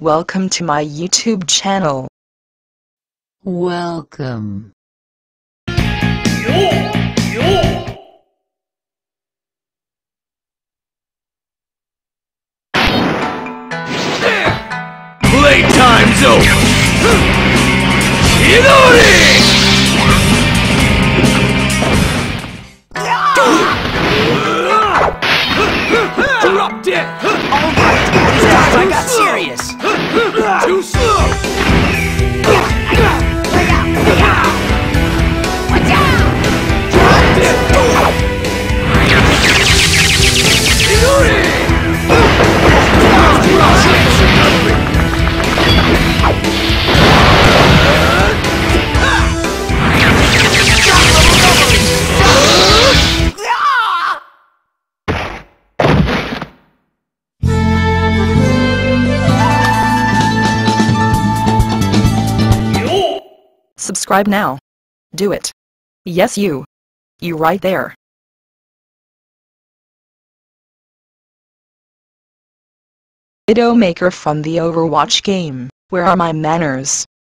Welcome to my YouTube channel. Welcome. Playtime's over! Chidori! Drop dead! Alright, this time I got serious! Too slow! Watch out! Drop dead! Chidori! Subscribe now. Do it. Yes, you. You right there. Video maker from the Overwatch game. Where are my manners?